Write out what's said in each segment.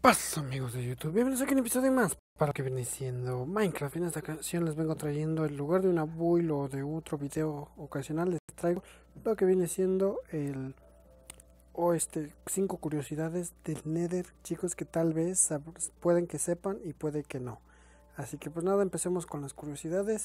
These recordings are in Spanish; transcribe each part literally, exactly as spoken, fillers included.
Pasa amigos de YouTube, bienvenidos aquí a un episodio más para lo que viene siendo Minecraft. En esta ocasión les vengo trayendo, en lugar de una build o de otro video ocasional, les traigo lo que viene siendo el o este cinco curiosidades del Nether, chicos, que tal vez pueden que sepan y puede que no. Así que pues nada, empecemos con las curiosidades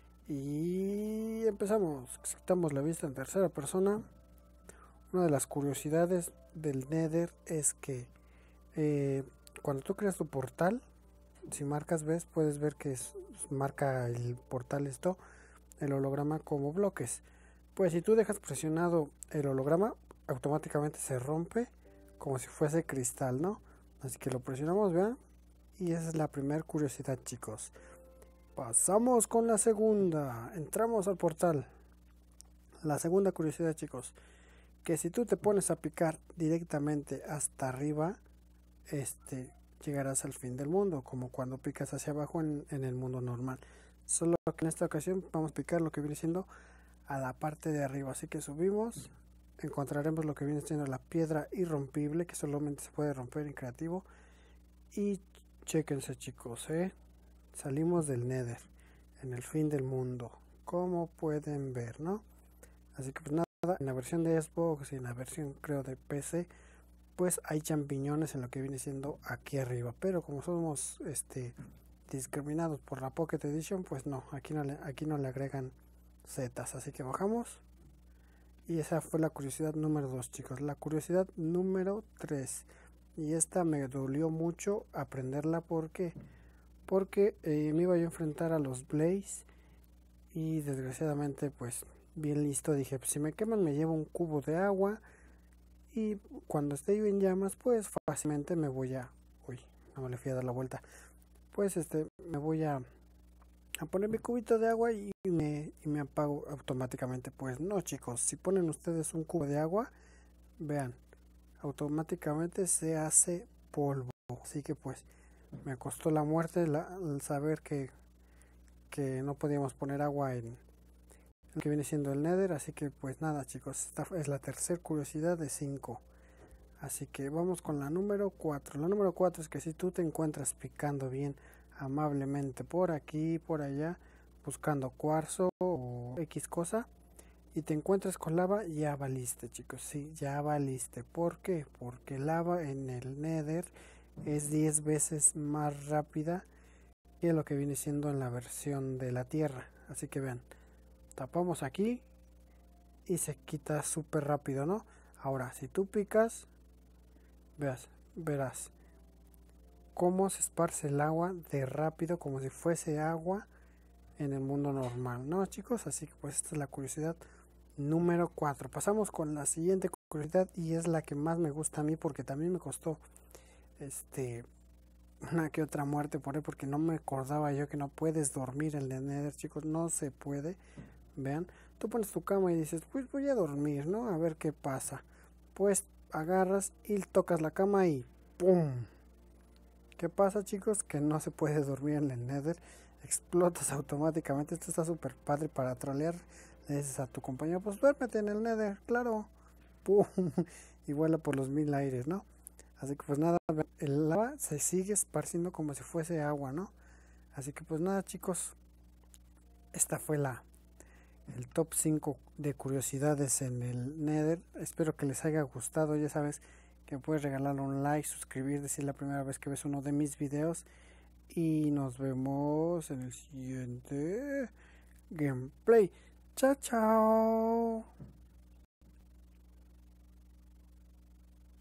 y empezamos. Quitamos la vista en tercera persona. Una de las curiosidades del Nether es que eh, cuando tú creas tu portal, si marcas ves, puedes ver que es, marca el portal esto, el holograma como bloques. Pues si tú dejas presionado el holograma, automáticamente se rompe como si fuese cristal, ¿no? Así que lo presionamos, vean. Y esa es la primera curiosidad, chicos. Pasamos con la segunda. Entramos al portal. La segunda curiosidad, chicos, que si tú te pones a picar directamente hasta arriba, este llegarás al fin del mundo, como cuando picas hacia abajo en, en el mundo normal. Solo que en esta ocasión vamos a picar lo que viene siendo a la parte de arriba. Así que subimos, encontraremos lo que viene siendo la piedra irrompible, que solamente se puede romper en creativo. Y chéquense, chicos, ¿eh? Salimos del Nether en el fin del mundo, como pueden ver, ¿no? Así que pues nada, en la versión de Xbox y en la versión creo de P C, pues hay champiñones en lo que viene siendo aquí arriba, pero como somos este discriminados por la Pocket Edition, pues no, aquí no le, aquí no le agregan setas, así que bajamos. Y esa fue la curiosidad número dos, chicos. La curiosidad número tres, y esta me dolió mucho aprenderla porque porque eh, me iba yo a enfrentar a los Blaze y desgraciadamente pues bien listo dije, pues si me queman me llevo un cubo de agua y cuando esté yo en llamas pues fácilmente me voy a, uy, no me le fui a dar la vuelta, pues este me voy a, a poner mi cubito de agua y me, y me apago automáticamente. Pues no, chicos, si ponen ustedes un cubo de agua, vean, automáticamente se hace polvo. Así que pues me costó la muerte la, el saber que, que no podíamos poner agua en lo que viene siendo el Nether. Así que pues nada, chicos, esta es la tercera curiosidad de cinco. Así que vamos con la número cuatro. La número cuatro es que si tú te encuentras picando bien amablemente por aquí, por allá, buscando cuarzo o X cosa, y te encuentras con lava, ya valiste, chicos. Sí, ya valiste. ¿Por qué? Porque lava en el Nether es diez veces más rápida que lo que viene siendo en la versión de la tierra. Así que vean, tapamos aquí y se quita súper rápido, ¿no? Ahora, si tú picas, veas, verás cómo se esparce el agua de rápido, como si fuese agua en el mundo normal, ¿no, chicos? Así que pues esta es la curiosidad número cuatro. Pasamos con la siguiente curiosidad y es la que más me gusta a mí porque también me costó este una que otra muerte por ahí, porque no me acordaba yo que no puedes dormir en el Nether, chicos, no se puede. Vean, tú pones tu cama y dices, pues voy a dormir, ¿no? A ver qué pasa. Pues agarras y tocas la cama y ¡pum! ¿Qué pasa, chicos? Que no se puede dormir en el Nether, explotas automáticamente. Esto está súper padre para trolear. Le dices a tu compañero, pues duérmete en el Nether, claro. ¡Pum! Y vuela por los mil aires, ¿no? Así que pues nada, el lava se sigue esparciendo como si fuese agua, ¿no? Así que pues nada, chicos, esta fue la el top cinco de curiosidades en el Nether. Espero que les haya gustado. Ya sabes que puedes regalarle un like, suscribirte si es la primera vez que ves uno de mis videos. Y nos vemos en el siguiente gameplay. Chao, chao.